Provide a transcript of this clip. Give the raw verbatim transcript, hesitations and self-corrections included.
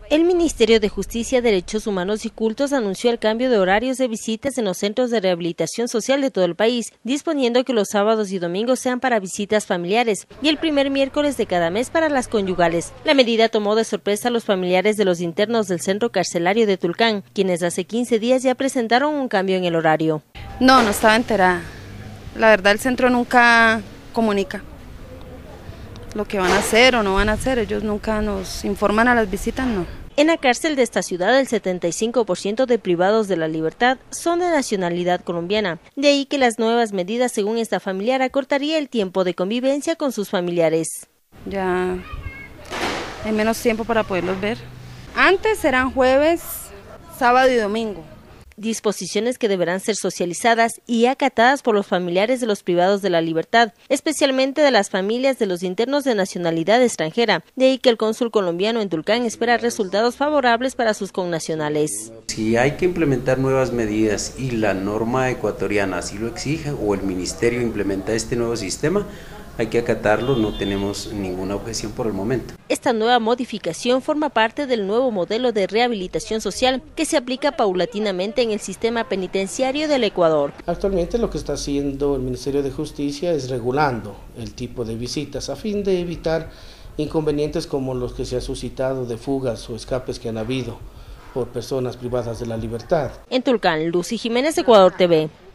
El Ministerio de Justicia, Derechos Humanos y Cultos anunció el cambio de horarios de visitas en los centros de rehabilitación social de todo el país, disponiendo que los sábados y domingos sean para visitas familiares y el primer miércoles de cada mes para las conyugales. La medida tomó de sorpresa a los familiares de los internos del centro carcelario de Tulcán, quienes hace quince días ya presentaron un cambio en el horario. No, no estaba enterada. La verdad, el centro nunca comunica lo que van a hacer o no van a hacer, ellos nunca nos informan a las visitas, no. En la cárcel de esta ciudad, el setenta y cinco por ciento de privados de la libertad son de nacionalidad colombiana, de ahí que las nuevas medidas, según esta familiar, acortaría el tiempo de convivencia con sus familiares. Ya hay menos tiempo para poderlos ver. Antes eran jueves, sábado y domingo. Disposiciones que deberán ser socializadas y acatadas por los familiares de los privados de la libertad, especialmente de las familias de los internos de nacionalidad extranjera, de ahí que el cónsul colombiano en Tulcán espera resultados favorables para sus connacionales. Si hay que implementar nuevas medidas y la norma ecuatoriana así lo exige o el ministerio implementa este nuevo sistema, hay que acatarlo, no tenemos ninguna objeción por el momento. Esta nueva modificación forma parte del nuevo modelo de rehabilitación social que se aplica paulatinamente en el sistema penitenciario del Ecuador. Actualmente lo que está haciendo el Ministerio de Justicia es regulando el tipo de visitas a fin de evitar inconvenientes como los que se han suscitado de fugas o escapes que han habido por personas privadas de la libertad. En Tulcán, Lucy Jiménez, Ecuador T V.